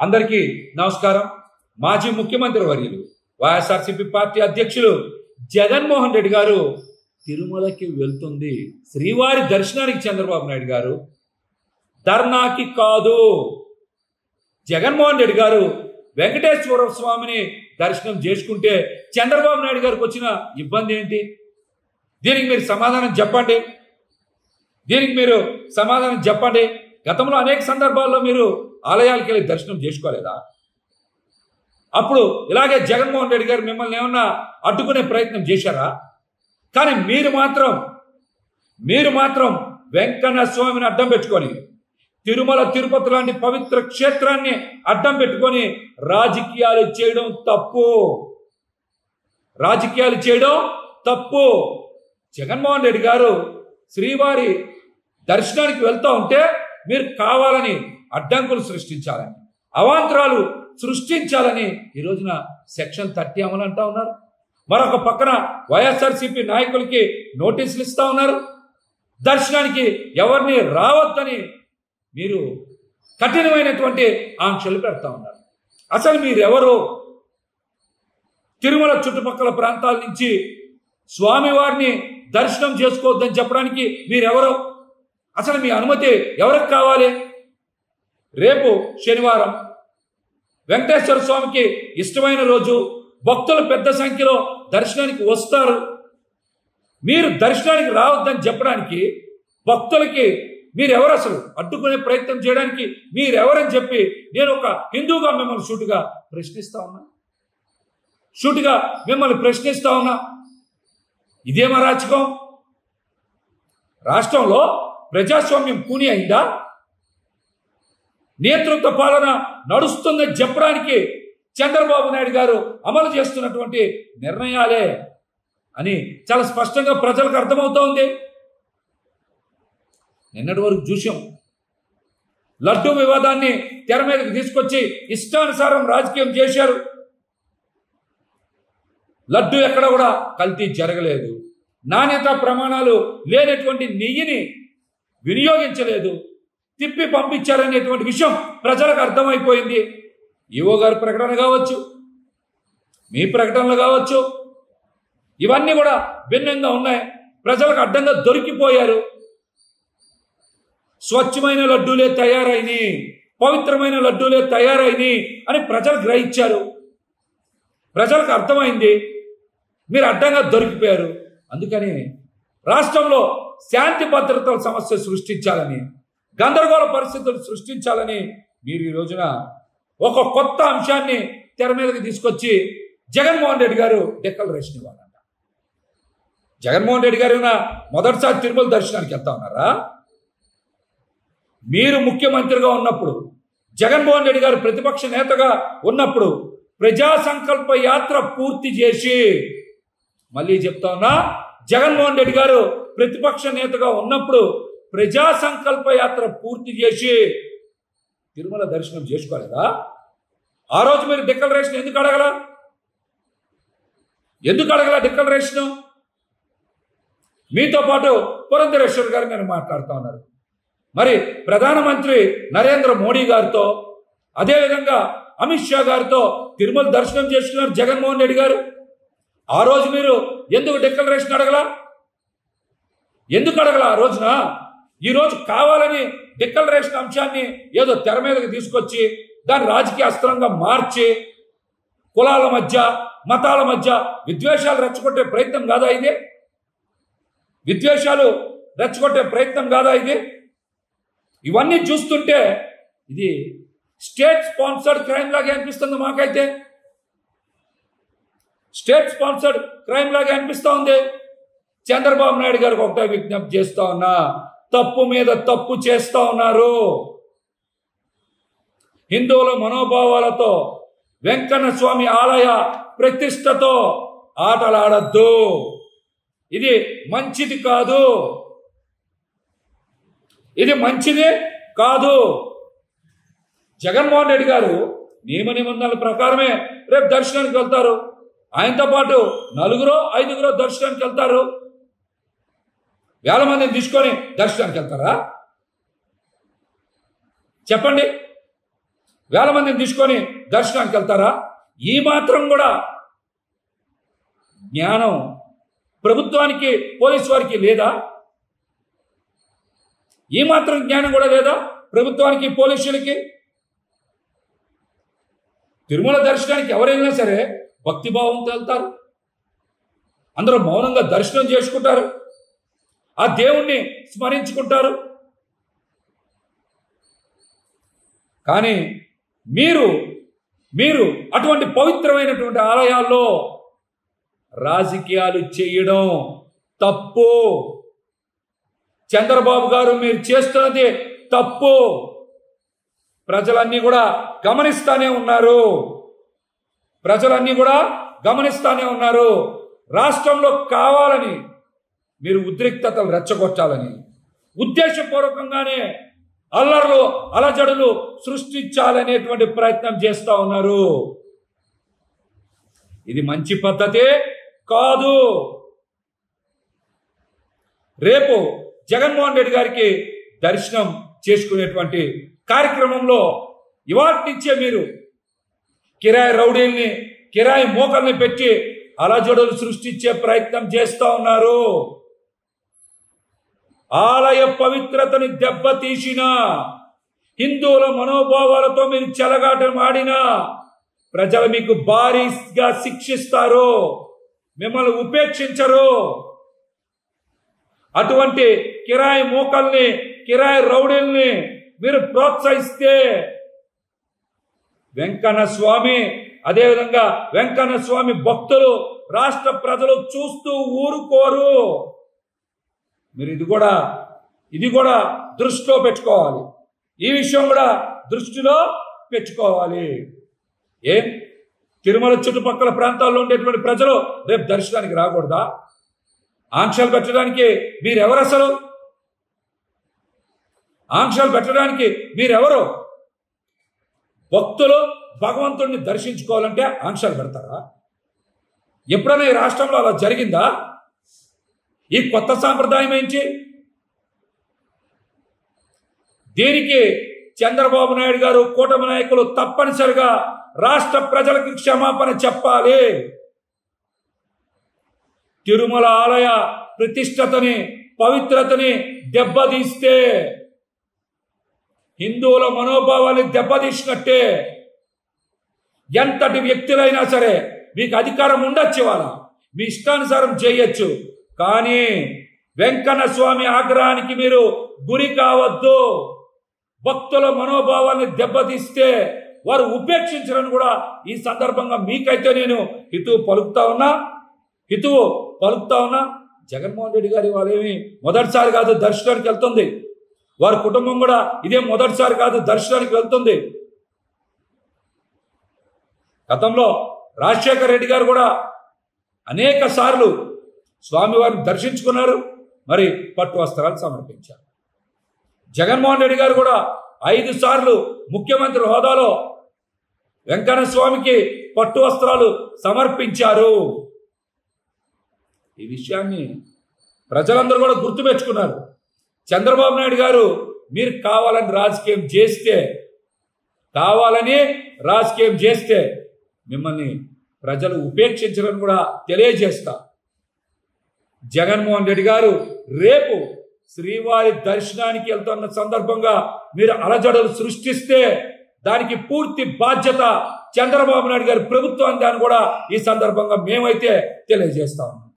అందరికీ నమస్కారం. మాజీ ముఖ్యమంత్రి వర్యులు వైఎస్ఆర్సీపీ పార్టీ అధ్యక్షులు జగన్మోహన్ రెడ్డి గారు తిరుమలకి వెళ్తుంది. శ్రీవారి దర్శనానికి చంద్రబాబు నాయుడు గారు, ధర్నాకి కాదు. జగన్మోహన్ రెడ్డి గారు వెంకటేశ్వర స్వామిని దర్శనం చేసుకుంటే చంద్రబాబు నాయుడు గారికి వచ్చిన ఇబ్బంది ఏంటి? దీనికి మీరు సమాధానం చెప్పండి. గతంలో అనేక సందర్భాల్లో మీరు ఆలయాలకు వెళ్ళి దర్శనం చేసుకోలేదా? అప్పుడు ఇలాగే జగన్మోహన్ రెడ్డి గారు మిమ్మల్ని ఏమన్నా అడ్డుకునే ప్రయత్నం చేశారా? కానీ మీరు మాత్రం వెంకన్న స్వామిని అడ్డం పెట్టుకొని, తిరుమల తిరుపతి లాంటి పవిత్ర క్షేత్రాన్ని అడ్డం పెట్టుకొని రాజకీయాలు చేయడం తప్పు. జగన్మోహన్ రెడ్డి గారు శ్రీవారి దర్శనానికి వెళ్తూ ఉంటే మీరు కావాలని అడ్డంకులు సృష్టించాలని, అవాంతరాలు సృష్టించాలని ఈ రోజున సెక్షన్ 30 అమలు అంటా ఉన్నారు. మరొక పక్కన వైఎస్ఆర్సీపీ నాయకులకి నోటీసులు ఇస్తా ఉన్నారు. దర్శనానికి ఎవరిని రావద్దని మీరు కఠినమైనటువంటి ఆంక్షలు పెడతా ఉన్నారు. అసలు మీరెవరు? తిరుమల చుట్టుపక్కల ప్రాంతాల నుంచి స్వామివారిని దర్శనం చేసుకోవద్దని చెప్పడానికి మీరెవరు? అసలు మీ అనుమతి ఎవరికి కావాలి? రేపు శనివారం వెంకటేశ్వర స్వామికి ఇష్టమైన రోజు, భక్తులు పెద్ద సంఖ్యలో దర్శనానికి వస్తారు. మీరు దర్శనానికి రావద్దని చెప్పడానికి భక్తులకి మీరెవరు? అసలు అడ్డుకునే ప్రయత్నం చేయడానికి మీరెవరని చెప్పి నేను ఒక హిందూగా మిమ్మల్ని సూటిగా ప్రశ్నిస్తా ఉన్నా. ఇదేం అరాచకం? రాష్ట్రంలో ప్రజాస్వామ్యం కూని అయిందా? నేతృత్వ పాలన నడుస్తుందని చెప్పడానికి చంద్రబాబు నాయుడు గారు అమలు చేస్తున్నటువంటి నిర్ణయాలే అని చాలా స్పష్టంగా ప్రజలకు అర్థమవుతా ఉంది. నిన్నటి వరకు చూసాం, లడ్డూ వివాదాన్ని తెర మీదకి తీసుకొచ్చి ఇష్టానుసారం రాజకీయం చేశారు. లడ్డూ ఎక్కడ కూడా కల్తీ జరగలేదు, నాణ్యత ప్రమాణాలు లేనటువంటి నెయ్యిని వినియోగించలేదు, తిప్పి పంపించారనేటువంటి విషయం ప్రజలకు అర్థమైపోయింది. ఈవో గారి ప్రకటన కావచ్చు, మీ ప్రకటనలు కావచ్చు, ఇవన్నీ కూడా భిన్నంగా ఉన్నాయి. ప్రజలకు అడ్డంగా దొరికిపోయారు. స్వచ్ఛమైన లడ్డూలే తయారైనవి, పవిత్రమైన లడ్డూలే తయారైనవి అని ప్రజలు గ్రహించారు. ప్రజలకు అర్థమైంది, మీరు అడ్డంగా దొరికిపోయారు. అందుకని రాష్ట్రంలో శాంతి భద్రతల సమస్య సృష్టించాలని, గందరగోళ పరిస్థితులు సృష్టించాలని మీరు ఈ రోజున ఒక కొత్త అంశాన్ని తెర మీదకి తీసుకొచ్చి జగన్మోహన్ రెడ్డి గారు డిక్లరేషన్ ఇవ్వాలంట. జగన్మోహన్ రెడ్డి గారు మొదటిసారి తిరుమల దర్శనానికి వెళ్తా ఉన్నారా? మీరు ముఖ్యమంత్రిగా ఉన్నప్పుడు, జగన్మోహన్ రెడ్డి గారు ప్రతిపక్ష నేతగా ఉన్నప్పుడు ప్రజా సంకల్ప యాత్ర పూర్తి చేసి, మళ్ళీ చెప్తా ఉన్నా, జగన్మోహన్ రెడ్డి గారు ప్రతిపక్ష నేతగా ఉన్నప్పుడు ప్రజా సంకల్ప యాత్ర పూర్తి చేసి తిరుమల దర్శనం చేసుకోలేదా? ఆ రోజు మీరు డిక్లరేషన్ ఎందుకు అడగల? డిక్లరేషన్ మీతో పాటు పురంధరేశ్వర్ గారు నేను మాట్లాడుతూ ఉన్నారు. మరి ప్రధానమంత్రి నరేంద్ర మోడీ గారితో, అదేవిధంగా అమిత్ షా గారితో తిరుమల దర్శనం చేసుకున్నారు జగన్మోహన్ రెడ్డి గారు. ఆ రోజు మీరు ఎందుకు డిక్లరేషన్ అడగలా? ఆ రోజున? ఈ రోజు కావాలని డిక్లరేషన్ అంశాన్ని ఏదో తెర మీదకి తీసుకొచ్చి దాన్ని రాజకీయ అస్త్రంగా మార్చి కులాల మధ్య, మతాల మధ్య విద్వేషాలు రెచ్చగొట్టే ప్రయత్నం కాదా ఇది? ఇవన్నీ చూస్తుంటే ఇది స్టేట్ స్పాన్సర్డ్ క్రైమ్ లాగే అనిపిస్తుంది. మాకైతే స్టేట్ స్పాన్సర్డ్ క్రైమ్ లాగే అనిపిస్తూ ఉంది. చంద్రబాబు నాయుడు గారికి ఒకటే విజ్ఞప్తి చేస్తా ఉన్నా, తప్పు మీద తప్పు చేస్తా ఉన్నారు. హిందువుల మనోభావాలతో, వెంకన్న స్వామి ఆలయ ప్రతిష్టతో ఆటలాడద్దు. ఇది మంచిది కాదు. జగన్మోహన్ రెడ్డి గారు నియమ నిబంధనల ప్రకారమే రేపు దర్శనానికి వెళ్తారు. ఆయనతో పాటు 4-5 దర్శనానికి వెళ్తారు. వేల మందిని తీసుకొని దర్శనానికి వెళ్తారా? చెప్పండి. వేల మందిని తీసుకొని దర్శనానికి వెళ్తారా? ఈ మాత్రం కూడా జ్ఞానం ప్రభుత్వానికి పోలీసు వారికి లేదా? ఈ మాత్రం జ్ఞానం కూడా లేదా ప్రభుత్వానికి పోలీసులకి? తిరుమల దర్శనానికి ఎవరైనా సరే భక్తిభావంతో వెళ్తారు, అందరూ మౌనంగా దర్శనం చేసుకుంటారు, ఆ దేవుణ్ణి స్మరించుకుంటారు. కానీ మీరు అటువంటి పవిత్రమైనటువంటి ఆలయాల్లో రాజకీయాలు చేయడం తప్పు. చంద్రబాబు గారు మీరు చేస్తున్నది తప్పు. ప్రజలన్నీ కూడా గమనిస్తానే ఉన్నారు. రాష్ట్రంలో కావాలని మీరు ఉద్రిక్తతలు రెచ్చగొట్టాలని, ఉద్దేశపూర్వకంగానే అల్లర్లు అలజడులు సృష్టించాలనేటువంటి ప్రయత్నం చేస్తూ ఉన్నారు. ఇది మంచి పద్ధతే కాదు. రేపు జగన్మోహన్ రెడ్డి గారికి దర్శనం చేసుకునేటువంటి కార్యక్రమంలో ఇవాటి నుంచే మీరు కిరాయి రౌడీల్ని, కిరాయి మోకల్ని పెట్టి అలజడులు సృష్టించే ప్రయత్నం చేస్తూ ఉన్నారు. ఆలయ పవిత్రతని దెబ్బతీసిన, హిందువుల మనోభావాలతో మీరు చెలగాటం ఆడినా ప్రజలు మీకు భారీగా శిక్షిస్తారు, మిమ్మల్ని ఉపేక్షించరు. అటువంటి కిరాయి మోకల్ని, కిరాయి రౌడీల్ని మీరు ప్రోత్సహిస్తే వెంకన్న స్వామి, అదేవిధంగా వెంకన్న స్వామి భక్తులు, రాష్ట్ర ప్రజలు చూస్తూ ఊరుకోరు. మీరు ఇది కూడా దృష్టిలో పెట్టుకోవాలి. ఈ విషయం కూడా దృష్టిలో పెట్టుకోవాలి. తిరుమల చుట్టుపక్కల ప్రాంతాల్లో ఉండేటువంటి ప్రజలు రేపు దర్శనానికి రాకూడదా? ఆంక్షలు పెట్టడానికి మీరెవరు? అసలు ఆంక్షలు పెట్టడానికి మీరెవరు? భక్తులు భగవంతుడిని దర్శించుకోవాలంటే ఆంక్షలు పెడతారా? ఎప్పుడైనా ఈ రాష్ట్రంలో అలా జరిగిందా? ఈ కొత్త సాంప్రదాయం ఏంటి? దీనికి చంద్రబాబు నాయుడు గారు, కూటమి నాయకులు తప్పనిసరిగా రాష్ట్ర ప్రజలకు క్షమాపణ చెప్పాలి. తిరుమల ఆలయ ప్రతిష్టతని, పవిత్రతని దెబ్బతీస్తే హిందువుల మనోభావాన్ని దెబ్బతీసినట్టే. ఎంతటి వ్యక్తులైనా సరే మీకు అధికారం ఉండొచ్చు, ఇవాళ మీ ఇష్టానుసారం చేయొచ్చు. కానీ వెంకన్న స్వామి ఆగ్రహానికి మీరు గురి కావద్దు. భక్తుల మనోభావాన్ని దెబ్బతీస్తే వారు ఉపేక్షించరని కూడా ఈ సందర్భంగా మీకైతే నేను హితువు పలుకుతా ఉన్నా. జగన్మోహన్ రెడ్డి గారి వాళ్ళేమి మొదటిసారి కాదు దర్శనానికి వెళ్తుంది, వారి కుటుంబం కూడా ఇదే మొదటిసారి కాదు దర్శనానికి వెళ్తుంది. గతంలో రాజశేఖర రెడ్డి గారు కూడా అనేక సార్లు స్వామివారిని దర్శించుకున్నారు, మరి పట్టు వస్త్రాలు సమర్పించారు. జగన్మోహన్ రెడ్డి గారు కూడా 5 సార్లు ముఖ్యమంత్రి హోదాలో వెంకన్న స్వామికి పట్టు వస్త్రాలు సమర్పించారు. ఈ విషయాన్ని ప్రజలందరూ కూడా గుర్తుపెట్టుకున్నారు. చంద్రబాబు నాయుడు గారు మీరు కావాలని రాజకీయం చేస్తే మిమ్మల్ని ప్రజలు ఉపేక్షించరని కూడా తెలియజేస్తా. జగన్మోహన్ రెడ్డి గారు రేపు శ్రీవారి దర్శనానికి వెళ్తున్న సందర్భంగా మీరు అలజడులు సృష్టిస్తే దానికి పూర్తి బాధ్యత చంద్రబాబు నాయుడు గారి ప్రభుత్వాన్ని కూడా ఈ సందర్భంగా మేమైతే తెలియజేస్తాము.